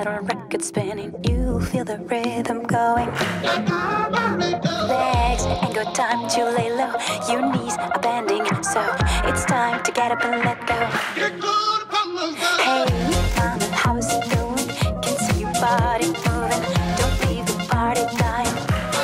loud on record spinning. You feel the rhythm going. Legs ain't got time to lay low. Your knees are bending, so it's time to get up and let go. Hey, mama, how's it going? Can see your body moving. Don't leave the party dying.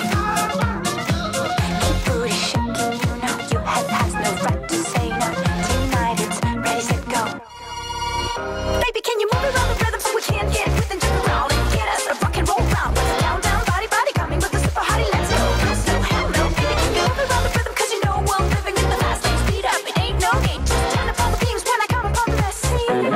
Keep booty shaking, you know your head has no right to say no. Tonight it's ready, set, go. Baby, can you move around the rhythm so we can get with and jump around and get us a rock and roll round? Down, down, body, body, coming with the super hottie, let's go. No slow, hell no, baby, can you move around the rhythm? Cause you know we're living in the fast lane. Speed up, it ain't no game. Just turn up all the beams when I come upon the scene.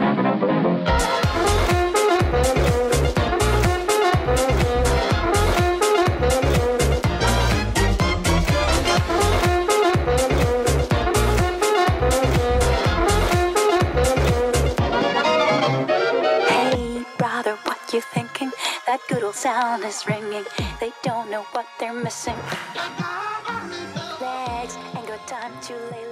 You thinking that good old sound is ringing? They don't know what they're missing. Legs ain't got time to lay